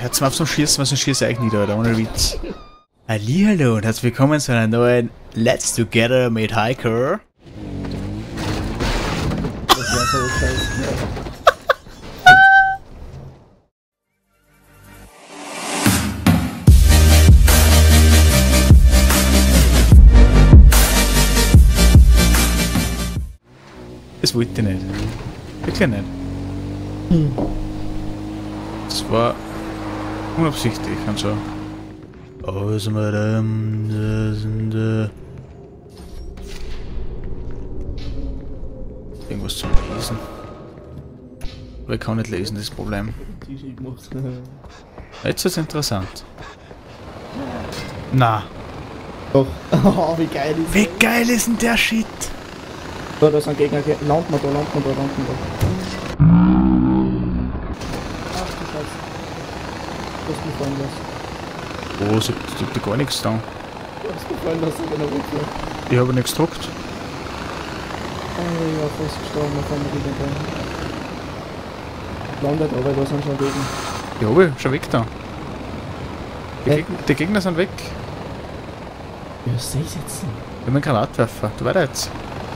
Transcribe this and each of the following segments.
hört's mal auf zum Schießen, was ein Schießen eigentlich nicht, Alter, ohne Witz. Hallihallo und herzlich willkommen zu einer neuen Let's Together mit Hiker. Das war so scheiße. Das wollte ich nicht. Wirklich nicht. Das war unabsichtlich und so. Also irgendwas zum Lesen. Aber ich kann nicht lesen, das Problem. Jetzt ist es interessant. Na. Doch. Oh, wie geil ist Wie geil ist denn der Shit? da? Da sind Gegner. Landen wir da. Ach du Scheiße. Du hast mich fallen lassen. Oh, ich hab da gar nichts getan. Du hast mich fallen lassen in der Rückkehr. Ich habe nichts gedruckt. Oh, ich war fast gestorben, da kann man wieder rein. Landet, aber da sind schon Gegner. Ja, aber schon weg da. Die Gegner sind weg. Ja, seh ich jetzt nicht. Wir haben einen Granatwerfer. Du weiter jetzt.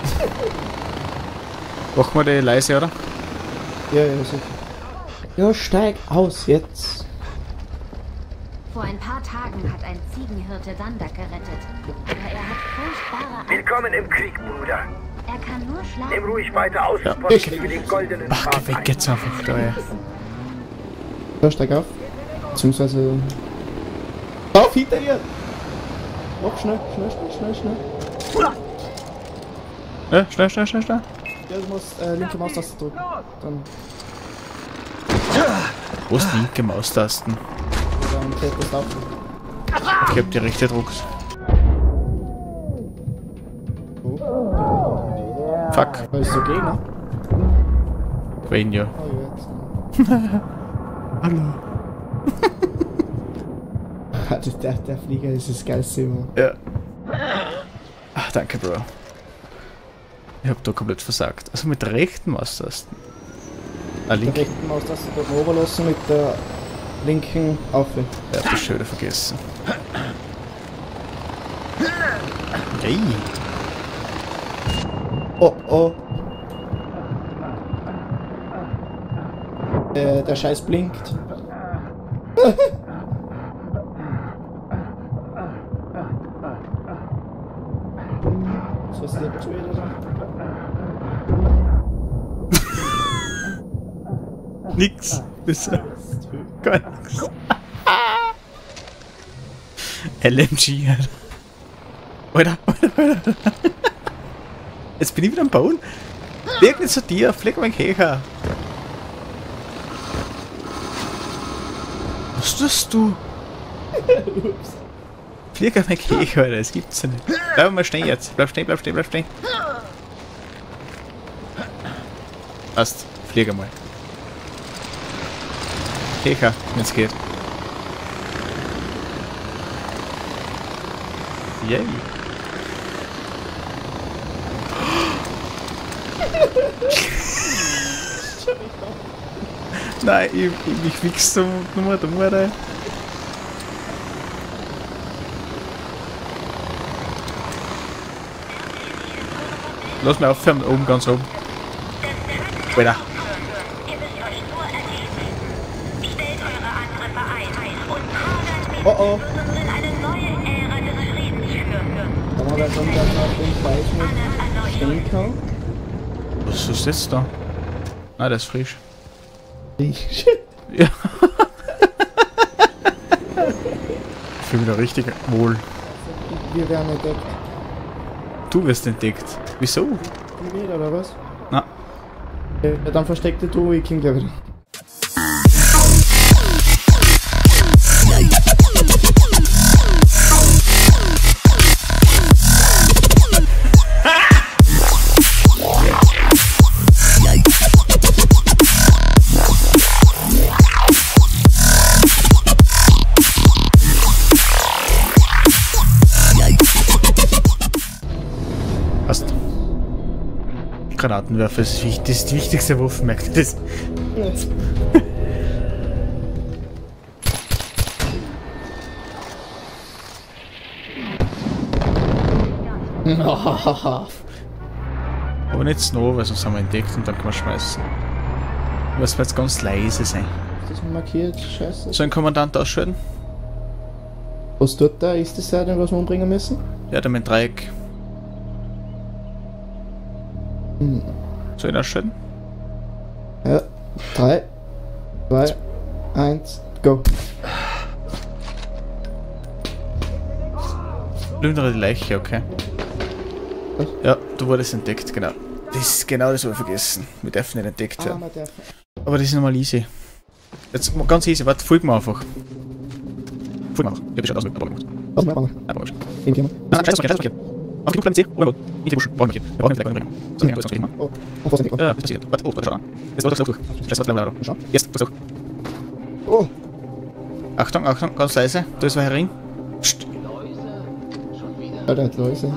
Machen wir die leise, oder? Ja, sicher. Ja, steig aus jetzt. Vor ein paar Tagen hat ein Ziegenhirte Dandak gerettet. Aber er hat furchtbare Angst. Willkommen im Krieg, Bruder. Er kann nur schlafen. Nimm ruhig weiter aus, Ja. Posten für den goldenen Ach, geh weg Fahrplan. jetzt einfach da, ey. Ja, steig auf. Beziehungsweise... Auf, hinter dir! Noch schnell. Ja, schnell. Ja, du musst linke Maustaste drücken. Dann Wo ist die linke Maustasten? fährt das auf. Ich hab die rechte gedruckt. Oh. Fuck. Da ist so Gegner. Wen ja. Oh, jetzt. Hallo. Der Flieger ist das geilste immer. Ja. Ach, danke, Bro. Ich hab da komplett versagt. Also mit der rechten Maustasten. Ah, Mit link. der rechten Maustaste dort oben lassen, mit der linken auf. Ja, hab ich schon wieder vergessen. Yay. Oh. Der Scheiß blinkt. Was ist denn jetzt wieder da? Nix. Bisher. Gar nix. LMG, Alter. Alter. Jetzt bin ich wieder am Bauen. Flieg nicht zu dir, flieg mein Käfer. Was tust du? Ups. Flieg auf mein Käfer, Alter, das gibt's ja nicht. Bleib mal stehen jetzt. Bleib stehen. Passt, flieg einmal. Käfer, wenn's geht. Yay. Nein, ich fix zum Nummer, Alter. Lass mich aufhören, oben, ganz oben. Alter. Stellt eure Angriffe ein und fordert mit Oh. eine neue Ära des Friedens führen. Da haben wir so einen ganz den Preis mit Schenker. Was ist das da? Nein, der ist frisch. Ich. Ja. Ich fühle mich da richtig wohl. Wir werden entdeckt. Du wirst entdeckt. Wieso? Nie wieder, oder was? Na, Ja, dann versteckte du, ich komm gleich wieder. passt. Granatenwerfer ist die wichtigste Waffe, merkt ihr das? Aber nicht Snow, weil sonst haben wir entdeckt und dann können wir schmeißen. Was wird jetzt ganz leise sein. Ist das markiert? Scheiße. Soll ein Kommandant ausschalten? Was tut da? Ist das denn, was wir umbringen müssen? Ja, der mit dem Dreieck. Soll ich ihn ausschalten? Ja. 3, 2, 1, go. Plündere die Leiche, okay. Was? Ja, du wurdest entdeckt, genau. Das ist genau das, was wir vergessen. Wir dürfen nicht entdeckt werden. man darf. Aber das ist nochmal easy. Jetzt ganz easy, warte, folg mir einfach. Folg mir einfach. Ich hab schon ausgemacht, aber gemacht. Was machen wir? Nein, aber Im Thema. nein, scheiß markiert. Auf die Bleiben C, oder wo? In die Busch, brauchen wir markieren. Wir brauchen nicht gleich bringen. So, ja, das ist Oh, und was denn? ja, das passiert. Warte, warte, schau an. Jetzt war das durch. Scheiß, warte, leider. Schau. Jetzt, versuch. Oh, Achtung, Achtung, ganz leise. Da ist wer herin. Psst. Alter, hat Läuse.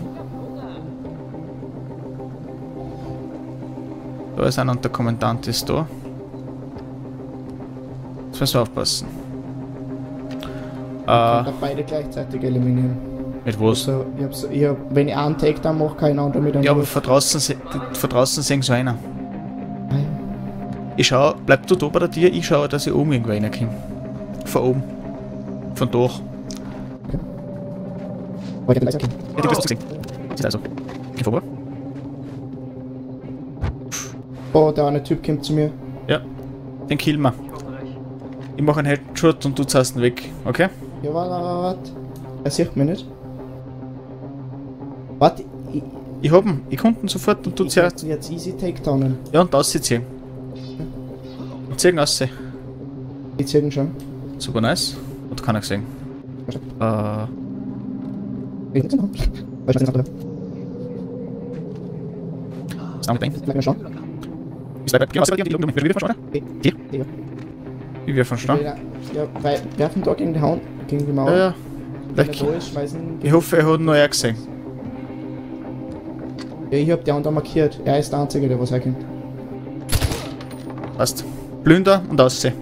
Da ist einer und der Kommandant ist da. Jetzt müssen wir aufpassen. Da beide gleichzeitig eliminieren. Mit was? Also, wenn ich einen Takedown mache, kann ich einen anderen mit einem. Ja, aber von draußen sehen so einer. Nein. Ich schau, bleib du da bei der Tür, ich schaue, dass ich oben irgendwo reinkomme. Von oben. Von da. Wollte ich gleich sagen. Ja, die wirst du gesehen. Sieht also. Geh vorbei. Oh, der eine Typ kommt zu mir. Ja. Den killen wir. Ich mache einen Headshot und du zahlst ihn weg. Okay? Ja, warte. Er sieht mich nicht. Warte, Ich hab ihn. Ich konnte ihn sofort und du ich ziehst. kann jetzt easy Takedownen. Ja, und ausziehen. Und ziehen aus. Ich zieh ihn schon. Super nice. Und keiner gesehen. Ich nicht genau. Weil ich nicht andere. Was haben wir denn? Bleib mir schauen. Ist dabei. Geh raus, geh wieder von Dir? Ja. Wie wir von Stern? Ja, weil werfen da gegen die Hand, gegen die Mauer. Ja, ja. Wenn er da ist, schmeißen. Ich hoffe, er hat noch er gesehen. Ja, ich hab die anderen markiert. Er ist der Einzige, der was herkommt. Passt. Plünder und aussehen.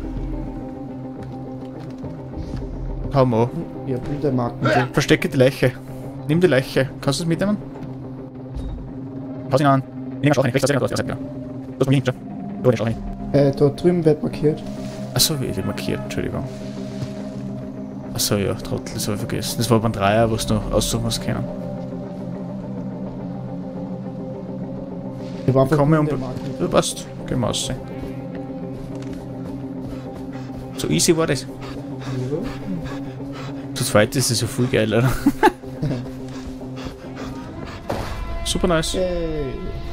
Hau mal an. Ja, Bildermarken. Verstecke die Leiche. Nimm die Leiche. Kannst du es mitnehmen? Pass ihn an. Nimm den Schauch rein. Rechts, rechts, rechts, rechts. Du hast mich hinter. Du den Schauch rein. Da drüben wird markiert. Achso, wie wird markiert? Entschuldigung. Achso, ja, Trottel, das habe ich vergessen. Das war beim Dreier, was du noch aussuchen musst können. Ich war einfach Komm, Bildermarken. du passt. Gehen wir raus. So easy war das. Zu zweit ist es ja viel geiler. Super nice. Yay.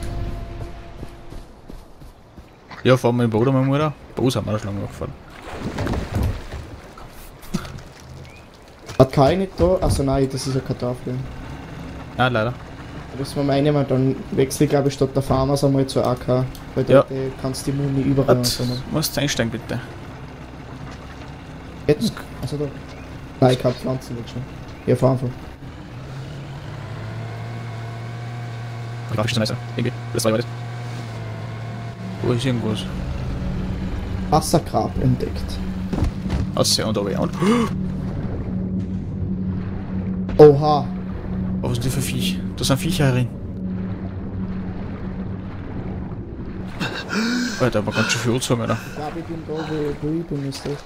Ja, fahren wir in Boden mal wieder. Bos haben wir da schon lange gefahren. Hat keiner nicht da? Achso, nein, das ist ja keine Tafel. Nein, leider. Da müssen wir mal einnehmen, dann wechsle ich glaube ich statt der Farmers einmal zur AK. Weil Ja. da kannst du die Muni überall Warte, anfangen. musst du einsteigen bitte. Jetzt? Also da. Nein, ich hab Pflanzen weg schon. Ja, fahr einfach. Die Grafik ist so nice. Irgendwie. Das war ja das. Wo ist irgendwas? Wassergrab entdeckt. Aussehen und oben. Und. Oha! Was ist denn für Viech? Da sind Viecher herin. Alter, aber ganz schön viel anzogen, Alter. Ich glaube, ich bin da, wo ich bin, ist das.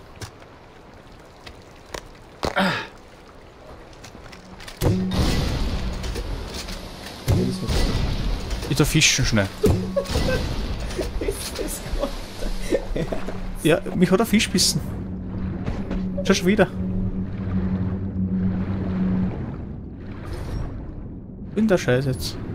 Ich da fischen schnell. Ja, mich hat ein Fisch bissen. Schau schon wieder. Bin der Scheiß jetzt.